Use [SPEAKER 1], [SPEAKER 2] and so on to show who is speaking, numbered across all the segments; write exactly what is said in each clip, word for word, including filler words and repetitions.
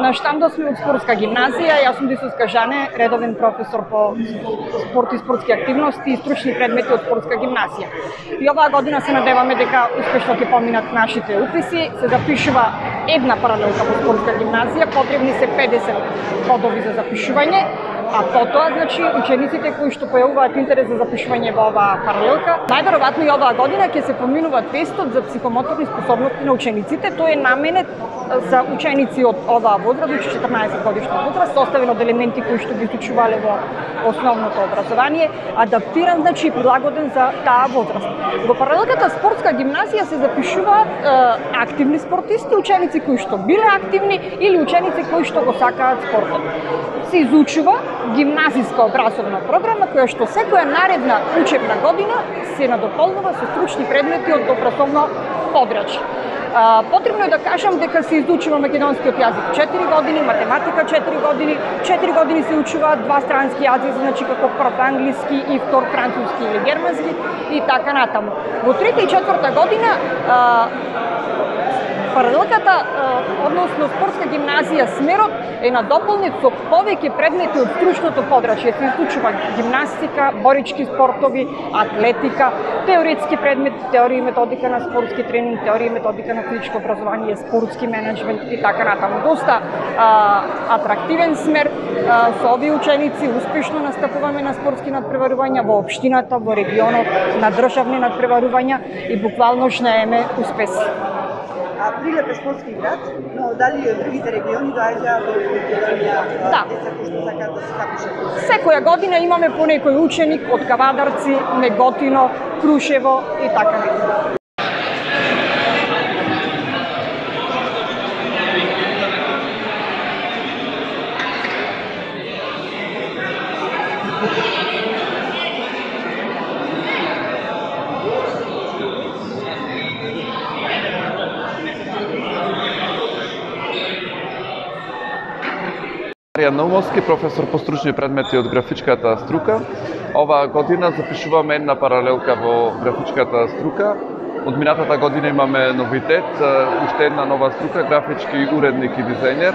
[SPEAKER 1] На штандот сме од спортска гимназија, јас сум Дисуска Жане, редовен професор по спорт и спортски активности и стручни предмети од спортска гимназија. И оваа година се надеваме дека успешно ќе поминат нашите уписи, се запишува една паралелка во спортска гимназија, потребни се педесет бодови за запишување, а потоа, значи, учениците кои што појавуваат интерес за запишување во оваа паралелка, најверојатно и оваа година ќе се поминува тестот за психомоторни способности на учениците. Тој е наменет за ученици од оваа возраст, до четрнаесет годишна возраст, составен од елементи кои што ги изучувале во основното образование, адаптиран, значи, прилагоден за таа возраст. Во паралелката спортска гимназија се запишуваат е, активни спортисти, ученици кои што биле активни или ученици кои што го сакаат спортот. Се изучува гимназиска образовна програма која што секоја наредна учебна година се надополнува со стручни предмети од образовно подрачје. Потребно е да кажам дека се изучува македонскиот јазик четири години, математика четири години, четири години се учуваат два странски јазици, значи како прв англиски и втор француски или германски и така натаму. Во трета и четврта година паралелката, односно спортска гимназија, смерот е надополнет со повеќе предмети од стручното подрачје. Се изучува гимнастика, борички спортови, атлетика, теоретски предмети, теорија и методика на спортски тренинг, теорија и методика на физичко образование, спортски менеджмент и така натаму. Доста а, атрактивен смер. А, со овие ученици успешно настапуваме на спортски надпреварувања во општината, во регионот, на државни надпреварувања и буквално жнееме успеси.
[SPEAKER 2] А Прилеп е спортски град, но дали и од другите региони доаѓаат до Македонија
[SPEAKER 1] да.
[SPEAKER 2] деца кои што сакаат да се запишат?
[SPEAKER 1] Секоја година имаме по некој ученик од Кавадарци, Неготино, Крушево и така натаму.
[SPEAKER 3] Марија Наумовски, професор по стручни предмети од графичката струка. Оваа година запишуваме една паралелка во графичката струка. Од минатата година имаме новитет, уште една нова струка, графички уредник и дизајнер.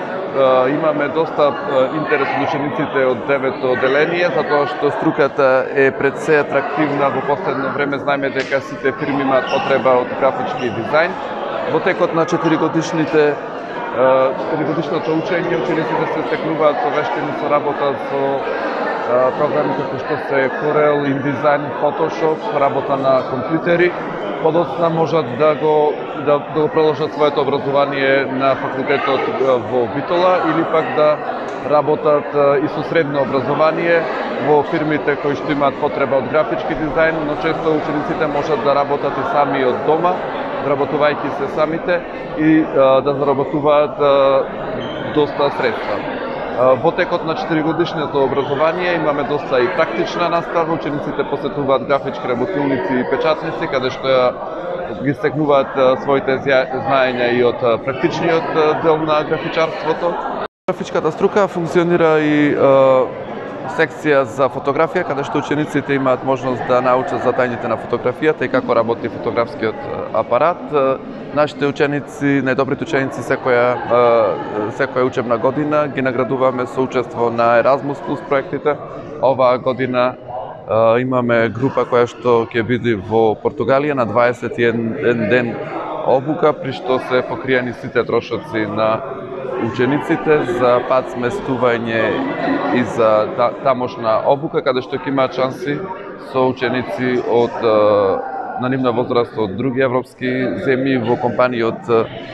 [SPEAKER 3] Имаме доста интерес од учениците од девето одделение, затоа што струката е пред се атрактивна. Во последно време знаеме дека сите фирми имаат потреба од графички дизајн. Во текот на четиригодишните четиригодишното учење, учениците се стекнуваат со вештини со работа со програми како што се Corel, InDesign, Photoshop, работа на компјутери. Подоцна можат да го да, да го продолжат своето образование на факултетот во Битола или пак да работат и со средно образование во фирмите кои што имаат потреба од графички дизајн, но често учениците можат да работат и сами од дома, работувајќи се самите и а, да заработуваат а, доста средства. А, во текот на четиригодишното образование имаме доста и практична настава, учениците посетуваат графички работилници и печатници, каде што ја ги стекнуваат а, своите знаења и од а, практичниот а, дел на графичарството. Графичката струка функционира и а, секција за фотографија, каде што учениците имаат можност да научат за тајните на фотографијата и како работи фотографскиот апарат. Нашите ученици, најдобрите ученици секоја секоја учебна година ги наградуваме со учество на Erasmus Plus проектите. Оваа година имаме група која што ќе биде во Португалија на дваесет и еден ден обука, при што се покриени сите трошоци на учениците за пат сместување и за тамошна обука, каде што ќе имаат шанси со ученици од на нивна возраст од други европски земји во компании од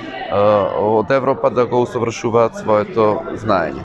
[SPEAKER 3] од Европа да го усовршуваат своето знаење.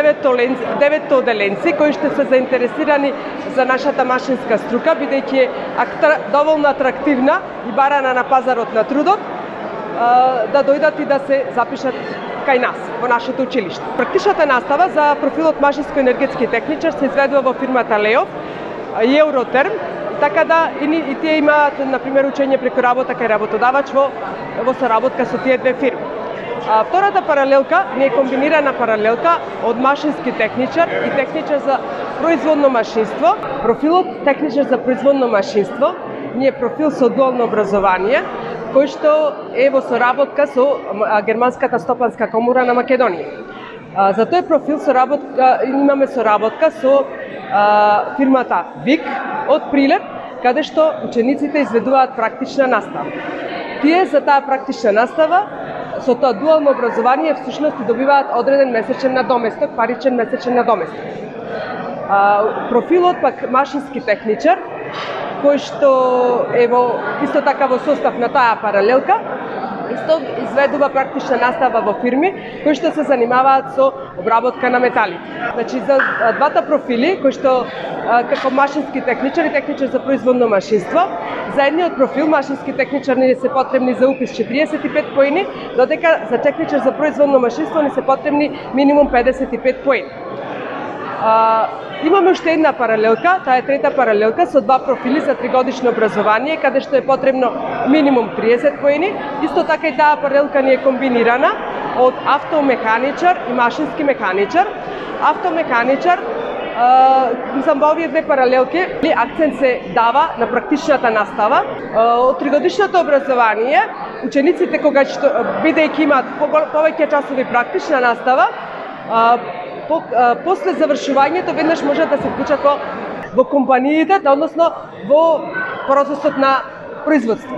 [SPEAKER 4] девет оделенци кои што се заинтересирани за нашата машинска струка, бидејќи е доволно атрактивна и барана на пазарот на трудот, да дојдат и да се запишат кај нас, во нашето училиште. Практичната настава за профилот машинско-енергетски техничар се изведува во фирмата Леов и Евротерм, така да и, и тие имаат, например, учење преку работа кај работодавач во, во соработка со тие две фирми. А, втората паралелка не е комбинирана паралелка од машински техничар и техничар за производно машинство. Профилот техничар за производно машинство не е профил со дуално образование, кој што е во соработка со Германската стопанска комора на Македонија. А, за тој профил соработка, имаме соработка со а, фирмата ВИК од Прилеп, каде што учениците изведуваат практична настава. Тие за таа практична настава со тоа дуално образование всушност добиваат одреден месечен надоместок, паричен месечен надоместок. А, профилот пак машински техничар, кој што е во исто така во состав на таа паралелка, исто изведува практична настава во фирми кои што се занимаваат со обработка на метали. Значи за двата профили кои што како машински техничар и техничар за производно машинство, за едниот профил машински техничар не се потребни за упис четириесет и пет поени, додека за техничар за производно машинство не се потребни минимум педесет и пет поени. А, имаме уште една паралелка, таа е трета паралелка со два профили за тригодишно образование, каде што е потребно минимум триесет поени. Исто така и таа паралелка ни е комбинирана од автомеханичар и машински механичар. Автомеханичар, мислам, во овие две паралелки акцент се дава на практичната настава. Од тригодишното образование, учениците кога што бидејќи имаат повеќе часови практична настава, По, а, после завршувањето веднаш можат да се вклучат во, во компаниите, односно во процесот на производство.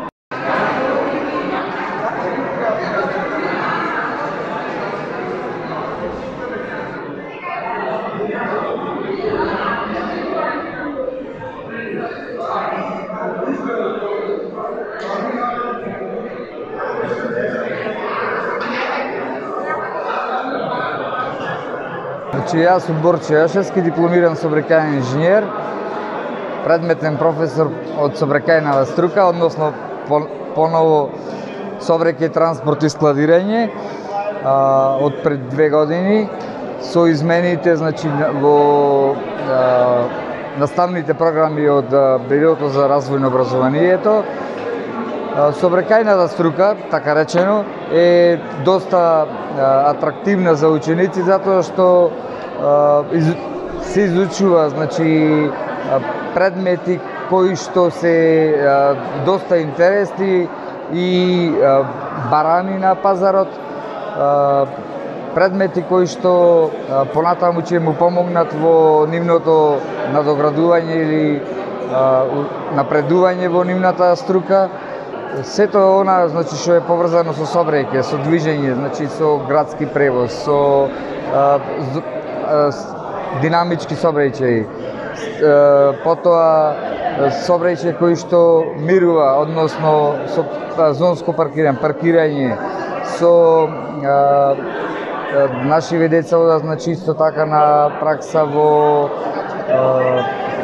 [SPEAKER 5] Значи, јас сум Борче Јашевски, дипломиран сообраќајен инженер, предметен професор од сообраќајнава струка, односно поново сообраќај, транспорт и складирање, а, од пред две години со измените, значи, во а, наставните програми од Бюрото за развој на образованието. Сообраќајната струка, така речено, е доста а, атрактивна за ученици затоа што а, из, се изучува, значи, предмети кои што се а, доста интересни и а, барани на пазарот, а, предмети кои што а, понатаму ќе му помогнат во нивното надоградување или а, напредување во нивната струка. Сето она, значи, што е поврзано со сообраќај, со движење, значи со градски превоз, со а, з, а, динамички сообраќај, потоа сообраќај кој што мирува, односно со а, зонско паркирање, паркирање, со а, нашиве деца одат, значи, исто така на пракса во а,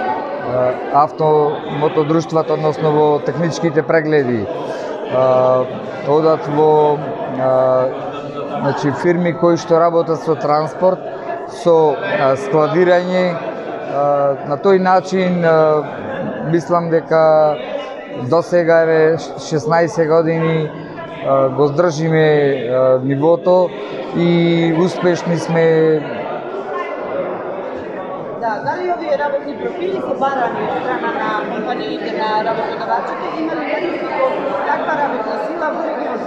[SPEAKER 5] автомотодружствата, односно во техничките прегледи, одат во значи, фирми кои што работат со транспорт, со складирање. На тој начин мислам дека досега еве шеснаесет години го здржиме нивото и успешни сме.
[SPEAKER 2] Да, дали овие работни профили се барани од страна на компаниите, на работодавачите, има ли недостиг од таква работна сила во регионот?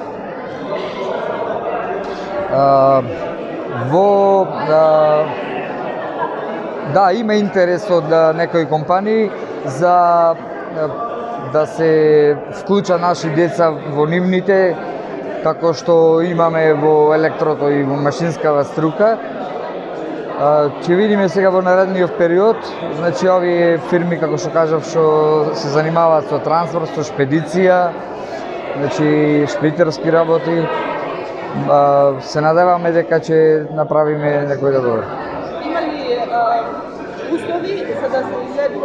[SPEAKER 5] Во а, да, има интерес од некои компании за а, да се вклуча наши деца во нивните, како што имаме во електрото и во машинскава струка. Ќе видиме сега во наредниот период, значи овие фирми, како што кажав, што се занимаваат со транспорт, со шпедиција, значи шпедитерски работи, се надеваме дека ќе направиме некој добро.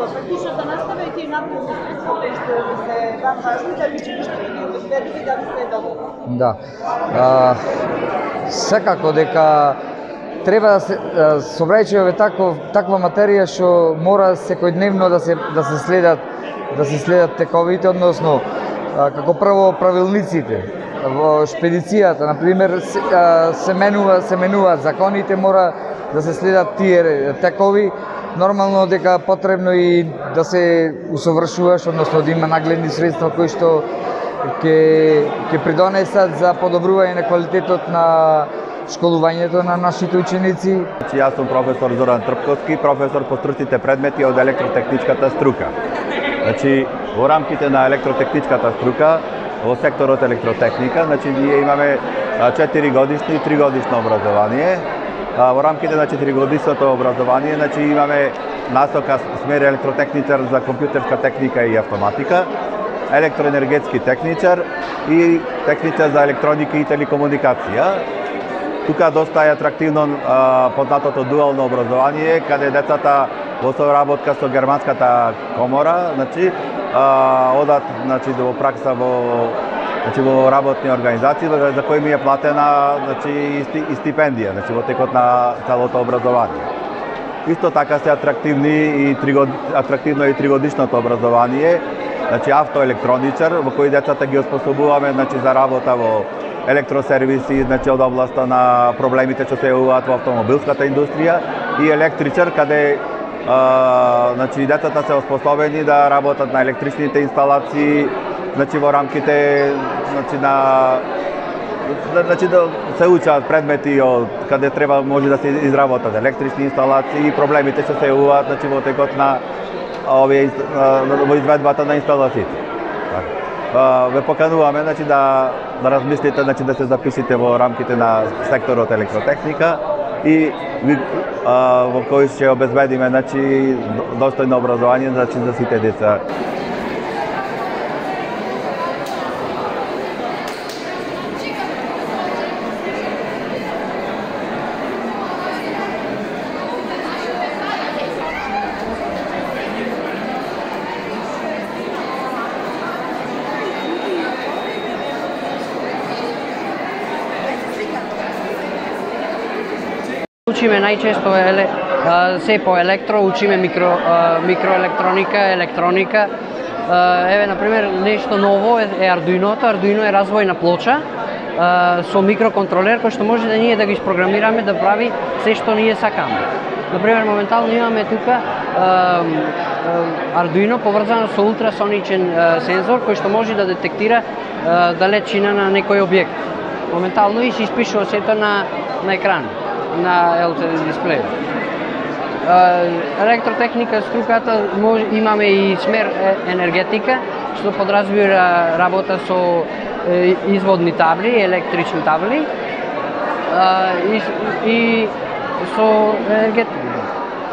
[SPEAKER 2] практично да наставите и напредни средства кои што ви се вам важни, да би училиште да ги обезбедите да ви се доволни.
[SPEAKER 5] Да. А, секако дека треба да се сообраќајот е таков таква материја што мора секојдневно да се да се следат да се следат тековите, односно како прво правилниците во шпедицијата, на пример, се, се менува се менуваат законите, мора да се следат тие текови. Нормално дека потребно и да се усовршуваш, односно да има нагледни средства кои што ќе ќе придонесат за подобрување на квалитетот на школувањето на нашите ученици.
[SPEAKER 6] Јас сум професор Зоран Трпковски, професор по стручните предмети од електротехничката струка. Значи, во рамките на електротехничката струка, во секторот електротехника, значи ние имаме четири годишно и три годишно образование. Во рамките на четири годишното образование, значи имаме насока смер електротехничар за компјутерска техника и автоматика, електроенергетски техничар и техничар за електроника и телекомуникација. Тука доста е атрактивно а, познатото дуално образование, каде децата во соработка со германската комора, значи а, одат значи во пракса во значи во работни организации за кои ми е платена значи и стипендија, значи во текот на целото образование. Исто така се атрактивни и три год... атрактивно и тригодишното образование, значи автоелектроничар, во кои децата ги оспособуваме значи за работа во електросервиси, значи од областа на проблемите што се јавуваат во автомобилската индустрија, и електричар, каде а, значи децата се оспособени да работат на електричните инсталации, значи во рамките значи на значи да се учат предмети од каде треба може да се изработат електрични инсталации и проблемите што се јавуваат значи во текот на овие во изведбата на инсталациите. Ве покануваме значи да да размислите значи да се запишете во рамките на секторот електротехника и а, во кој ќе обезбедиме значи достојно образование значи за сите деца.
[SPEAKER 7] Учиме најчесто еле, се по електро, учиме микро, микроелектроника, електроника. Еве, например, нешто ново е Arduino-то. Arduino е развојна плоча со микроконтролер кој што може да ние да ги isprogramираме да прави се што ние сакаме. Например, моментално имаме тука Arduino поврзано со ултрасоничен сензор кој што може да детектира далечина на некој објект. Моментално и се испишува сето на на екран, на ел си ди дисплеј. Електротехника струката имаме и смер енергетика, што подразбира работа со изводни табли, електрични табли и, и со енергетика.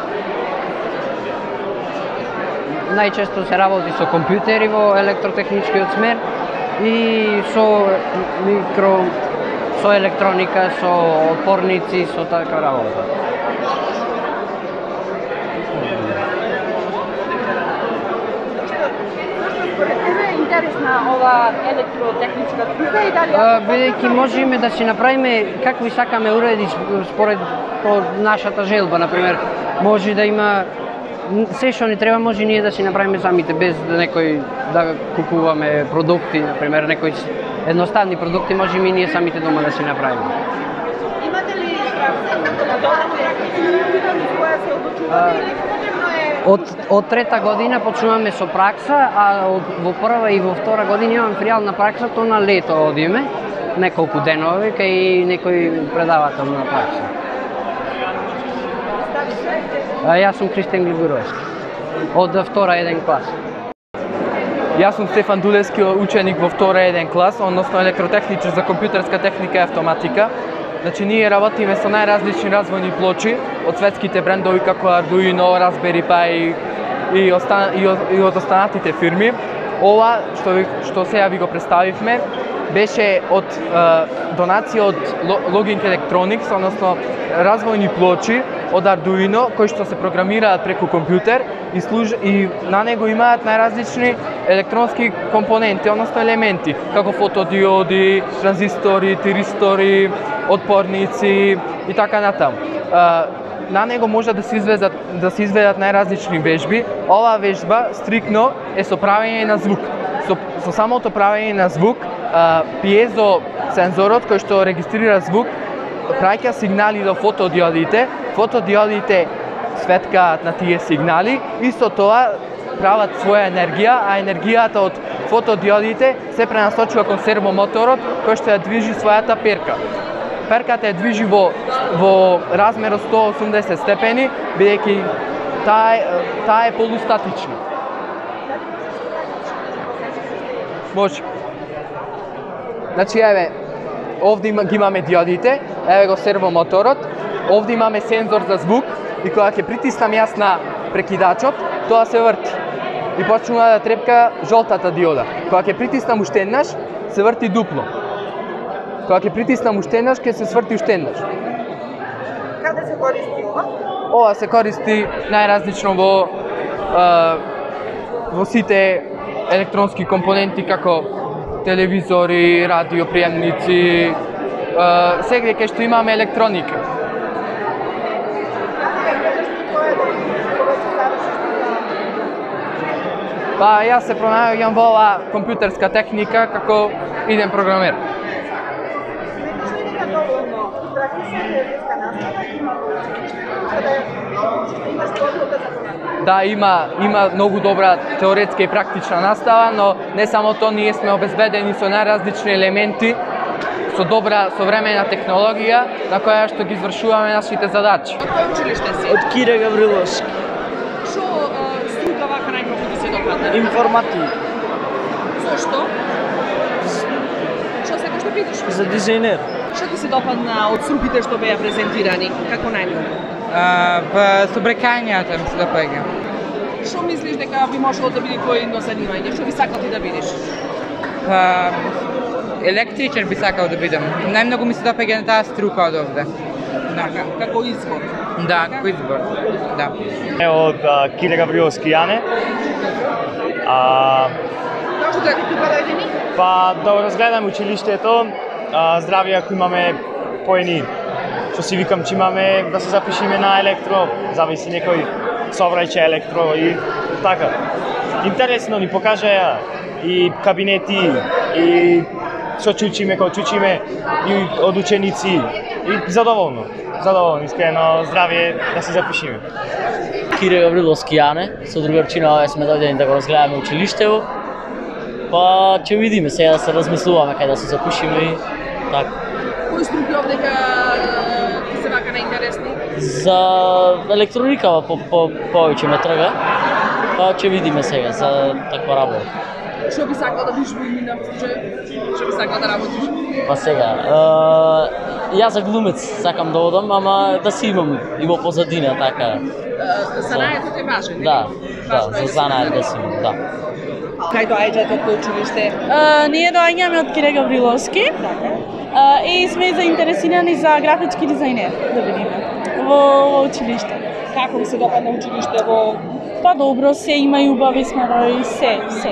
[SPEAKER 7] Најчесто се работи со компјутери во електротехничкиот смер и со микро со електроника, со опорници, со така работа.
[SPEAKER 1] Според тебе е интересна ова електротехничка струка и дали
[SPEAKER 7] бидејќи можеме да си направиме какви сакаме уреди според по нашата желба, например, може да има се што ни треба, може ние да си направиме самите без да некој да купуваме продукти, например, некои едноставни продукти може и ние самите дома да си направиме.
[SPEAKER 2] Имате ли која се одлучувате или потребно е
[SPEAKER 7] Од, од трета година почнуваме со пракса, а од, во прва и во втора година имам реална пракса, то на лето одиме, неколку денови кај некој предавател на пракса. А, јас сум Кристијан Глигуровски, од втора еден клас.
[SPEAKER 8] Јас сум Стефан Дулевски, ученик во втора еден клас, односно електротехничар за компјутерска техника и автоматика. Значи, ние работиме со најразлични развојни плочи од светските брендови како Arduino, Raspberry Pi и, остан... и, од... и од останатите фирми. Ова што, ви... што сега ви го представивме беше од е, донација од Logging Electronics, односно развојни плочи од Arduino кои што се програмираат преку компјутер и, служ... и на него имаат најразлични електронски компоненти, односно елементи, како фотодиоди, транзистори, тиристори, отпорници и така натаму. На него може да се изведат да се изведат најразлични вежби. Оваа вежба стрикно е со правење на звук. Со, со самото правење на звук, пиезо сензорот кој што регистрира звук праќа сигнали до фотодиодите. Фотодиодите светкаат на тие сигнали и со тоа прават своја енергија, а енергијата од фотодиодите се пренасочува кон сервомоторот кој што ја движи својата перка. Перката ја движи во, во размер од сто осумдесет степени, бидејќи таа, таа е полустатична. Може. Значи, еве, овде има, ги имаме диодите, еве го сервомоторот, овде имаме сензор за звук и кога ќе притиснам јас на прекидачот, тоа се врти. И почнува да трепка жолтата диода. Кога ќе притиснам уште еднаш, се врти дупло. Кога ќе притиснам уште еднаш, ќе се сврти уште еднаш.
[SPEAKER 2] Каде се користи ова?
[SPEAKER 8] Ова се користи најразлично во е, во сите електронски компоненти како телевизори, радиоприемници, сегде кај што имаме електроника. Па јас се пронаоѓам во оваа компјутерска техника како иден програмер. Да, има има многу добра теоретска и практична настава, но не само тоа, ние сме обезбедени со најразлични елементи, со добра современа технологија на која што ги извршуваме нашите задачи.
[SPEAKER 9] Од кој училиште си?
[SPEAKER 10] Од Кире Гавриловски.
[SPEAKER 9] Што струка вака најмногу ти се допадна?
[SPEAKER 10] Информатика.
[SPEAKER 9] Зошто? Што сакаш да бидеш?
[SPEAKER 10] За дизајнер.
[SPEAKER 9] Што ти се допадна од струките што беа презентирани? Како најмногу?
[SPEAKER 11] Па собрекањата ми се допаѓа.
[SPEAKER 9] Што мислиш дека би можело да биде твојно занимање? Што би сакал ти да бидеш?
[SPEAKER 11] Па електричар би сакал да бидам. Најмногу ми се допаѓа на таа струка од овде.
[SPEAKER 9] Да, како избор.
[SPEAKER 11] Да, како избор. Да.
[SPEAKER 12] Од Кире Гавриловски Јане. А
[SPEAKER 9] Зошто дека тука дојдени?
[SPEAKER 12] Па да разгледаме училиштето, здрави ако имаме поени. Што си викам, че имаме да се запишиме на електро, зависи некој соврајче електро и така. Интересно ни покажа и кабинети, и што чучиме, кој чучиме, и од ученици. И задоволно, задоволно, искрено здравје да се запишиме.
[SPEAKER 10] Кире Гавриловски Јане, со другарчина овде сме дојдени да го разгледаме училиштево. Па ќе видиме сега да се размислуваме кај да се запишиме и така.
[SPEAKER 9] Кои струки овдека ти се вака најинтересни?
[SPEAKER 10] За електроникава по, по, повеќе ме трга, па ќе видиме сега за таква работа.
[SPEAKER 9] Што би сакал да бидеш во имина случај? Што би сакал да работиш?
[SPEAKER 10] Па сега, е, јас за глумец сакам да одам, ама да си имам и во позадина, така.
[SPEAKER 9] Занајатот е важен,
[SPEAKER 10] Да, да, за занајат да си имам, да.
[SPEAKER 9] Кај доаѓате од кој училиште?
[SPEAKER 13] Ние доаѓаме од Кире Гавриловски и сме заинтересирани за графички дизајнер да бидеме во училиште.
[SPEAKER 9] Како ви се допадна училиште во?
[SPEAKER 13] Па добро, се има и убави смерови, се, се.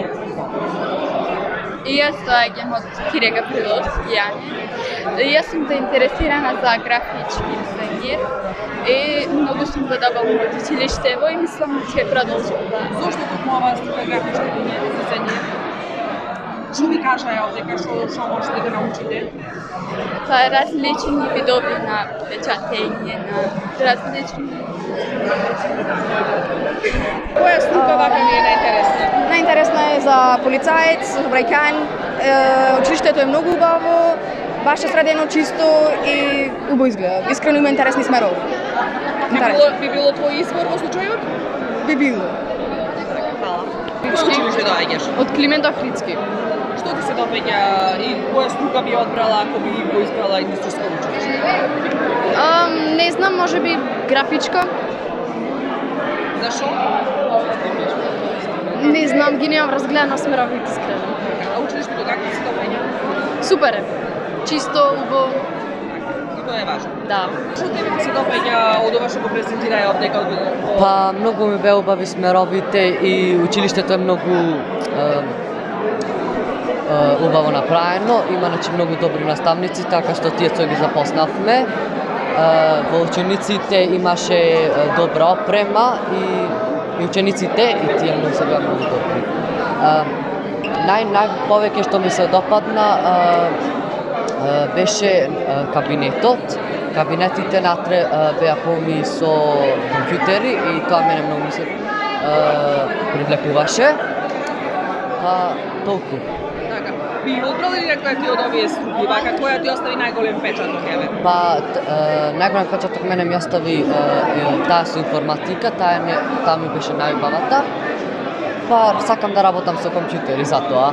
[SPEAKER 14] И јас доаѓам од Кире Гавриловски Јане. Јас сум заинтересирана за графички дизајнер и многу сум задоволна од училиштево и мислам дека ќе продолжам.
[SPEAKER 9] Зошто токму оваа струка графички дизајнер? Што ви кажа овдека, што што можете да научите?
[SPEAKER 14] Па различни видови на печатење, на различни.
[SPEAKER 9] Која струка вака ви е најинтересна?
[SPEAKER 15] Најинтересна е за полицаец, собрајкањ. Училиштето е многу убаво, баш е средено, чисто и убаво изгледа. Искрено има интересни смерови.
[SPEAKER 9] Би било, би било твој избор во случајот?
[SPEAKER 15] Би било.
[SPEAKER 9] Хвала. Кој училиште доаѓаш?
[SPEAKER 14] Од Климент Охридски.
[SPEAKER 9] Што ти се допаѓа и која струка би одбрала ако би го избрала индустријско училиште?
[SPEAKER 14] Um, не знам, може би графичка.
[SPEAKER 9] Зашо?
[SPEAKER 14] Не знам, ги немам разгледано смеровите искрено.
[SPEAKER 9] А училиштето како се допаѓа?
[SPEAKER 14] Супер е. Чисто, убаво.
[SPEAKER 9] тоа е важно.
[SPEAKER 16] Да.
[SPEAKER 9] Што тебе ти се допаѓа од ова што го презентираја овдека?
[SPEAKER 7] Па многу ми беа убави смеровите и училиштето е многу е, е, убаво направено. Има значи многу добри наставници, така што тие што ги запознавме. Е, во учениците имаше добра опрема и, и учениците и тие многу се беа многу добри. Е, Нај, најповеќе што ми се допадна а, а, беше а, кабинетот. Кабинетите натре а, беа полни со компјутери и тоа мене многу ми се а, привлекуваше. Па толку.
[SPEAKER 9] Така. Би одбрали ли некоја ти од овие струки, вака која ти остави најголем печат од тебе?
[SPEAKER 7] Па најголем печат од мене ми остави а, таа со информатика, таа ми, таа ми беше најубавата. Па сакам да работам со компјутери затоа.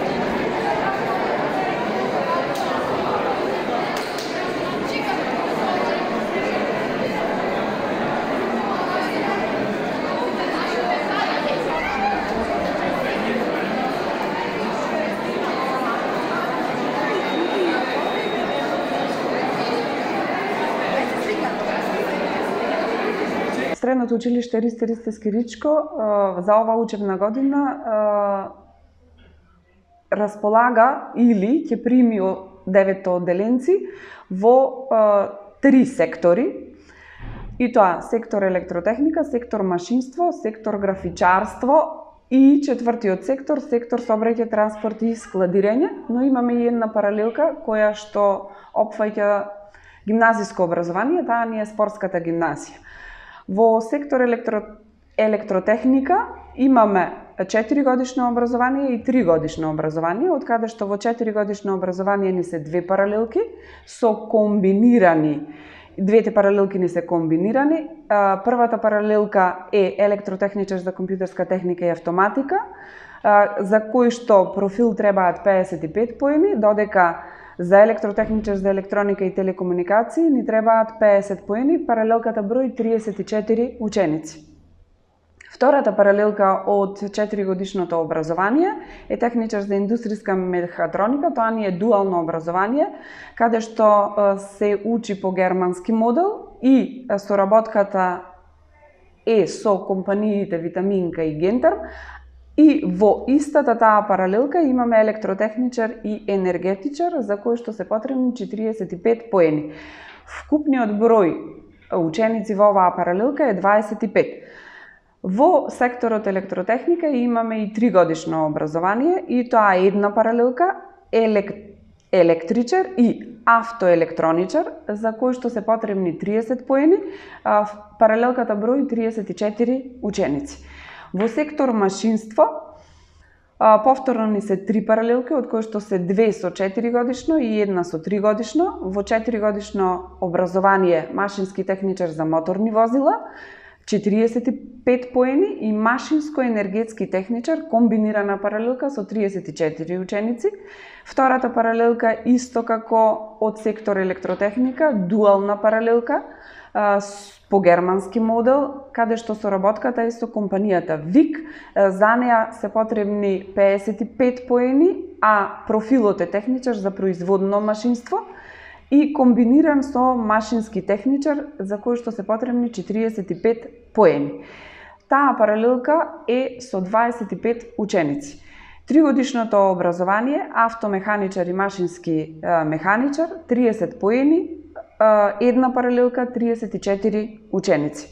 [SPEAKER 17] Средното училиште Ристе Ристевски Ричко за оваа учебна година располага или ќе прими деветто одделенци во три сектори. И тоа сектор електротехника, сектор машинство, сектор графичарство и четвртиот сектор, сектор сообраќај, транспорт и складирање. Но имаме и една паралелка која што опфаќа гимназиско образование, таа ни е спортската гимназија. Во сектор електро, електротехника имаме четири годишно образование и три годишно образование, од каде што во четири годишно образование ни се две паралелки со комбинирани, двете паралелки ни се комбинирани. Првата паралелка е електротехничар за компјутерска техника и автоматика, за кој што профил требаат педесет и пет поени, додека за електротехничар за електроника и телекомуникации ни требаат педесет поени, паралелката број триесет и четири ученици. Втората паралелка од четири годишното образование е техничар за индустријска мехатроника, тоа ни е дуално образование, каде што се учи по германски модел и соработката е со компаниите Витаминка и Гентарм. И во истата таа паралелка имаме електротехничар и енергетичар, за кој што се потребни четириесет и пет поени. Вкупниот број ученици во оваа паралелка е дваесет и пет. Во секторот електротехника имаме и три годишно образование, и тоа е една паралелка елек... електричар и автоелектроничар, за кој што се потребни триесет поени, паралелката број триесет и четири ученици. Во сектор машинство повторно ни се три паралелки, од кои што се две со четири годишно и една со три годишно. Во четири годишно образование машински техничар за моторни возила, четириесет и пет поени, и машинско-енергетски техничар, комбинирана паралелка со триесет и четири ученици. Втората паралелка исто како од сектор електротехника, дуална паралелка по германски модел, каде што соработката е со компанијата ВИК. За неа се потребни педесет и пет поени, а профилот е техничар за производно машинство и комбиниран со машински техничар, за кој што се потребни четириесет и пет поени. Таа паралелка е со дваесет и пет ученици. Тригодишното образование, автомеханичар и машински механичар, триесет поени, една паралелка, триесет и четири ученици.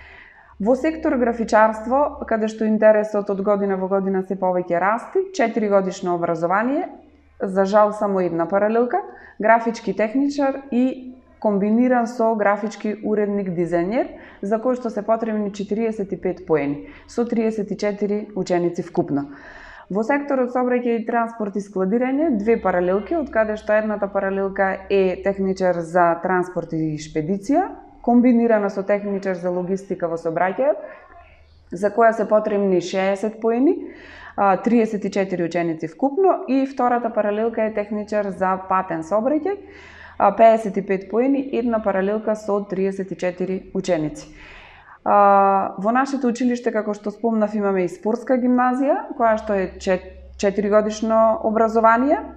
[SPEAKER 17] Во сектор графичарство, каде што интересот од година во година се повеќе расти, четири годишно образование, за жал само една паралелка, графички техничар и комбиниран со графички уредник дизајнер, за кој што се потребни четириесет и пет поени, со триесет и четири ученици вкупно. Во секторот сообраќај, транспорт и складирање, две паралелки, од каде што едната паралелка е техничар за транспорт и шпедиција, комбинирана со техничар за логистика во сообраќајот, за која се потребни шеесет поени, триесет и четири ученици вкупно, и втората паралелка е техничар за патен сообраќај, педесет и пет поени, една паралелка со триесет и четири ученици. Во нашето училиште, како што спомнав, имаме и спортска гимназија, која што е четири годишно образование,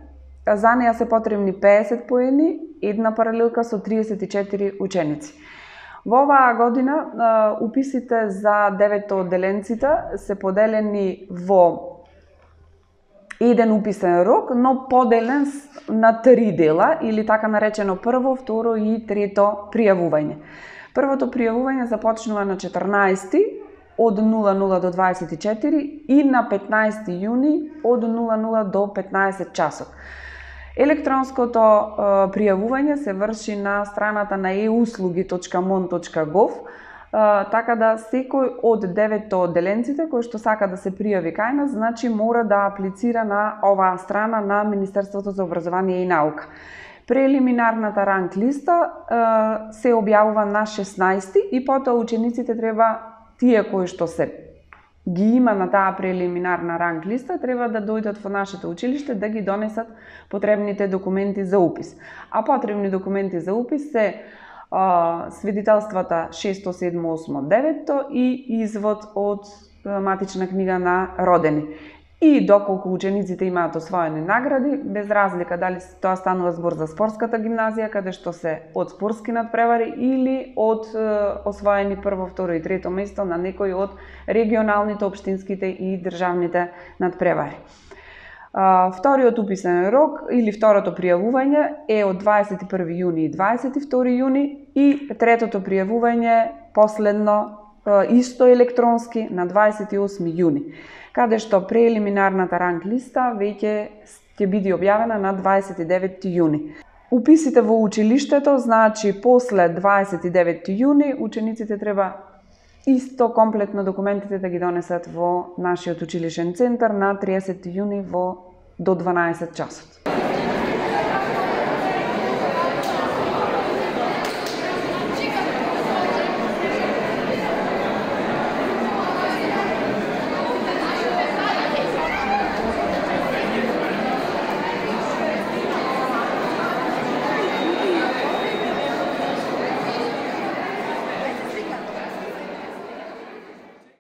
[SPEAKER 17] За неја се потребни педесет поени, една паралелка со триесет и четири ученици. Во оваа година уписите за деветто одделенците се поделени во еден уписен рок, но поделен на три дела, или така наречено прво, второ и трето пријавување. Првото пријавување започнува на четрнаесети од нула нула до дваесет и четири и на петнаесети јуни од нула нула до петнаесет часот. Електронското е, пријавување се врши на страната на e услуги точка мон точка гов, е, така да секој од деветто одделенците кој што сака да се пријави кај нас, значи мора да аплицира на оваа страна на Министерството за образование и наука. Прелиминарната ранг листа е, се објавува на шеснаесети и потоа учениците треба, тие кои што се ги има на таа прелиминарна ранг листа, треба да дојдат во нашето училиште да ги донесат потребните документи за упис. А потребни документи за упис се а, свидетелствата шесто, седмо, осмо, деветто и извод од матична книга на родени. И доколку учениците имаат освоени награди, без разлика дали тоа станува збор за спортската гимназија, каде што се од спортски надпревари или од е, освоени прво, второ и трето место на некој од регионалните, општинските и државните надпревари. А, вториот уписен рок или второто пријавување е од дваесет и први јуни и дваесет и втори јуни и третото пријавување последно е, исто електронски на дваесет и осми јуни. Каде што прелиминарната ранг листа веќе ќе биде објавена на дваесет и деветти јуни. Уписите во училиштето, значи после дваесет и деветти јуни, учениците треба исто комплетно документите да ги донесат во нашиот училишен центар на триесетти јуни во до дванаесет часот.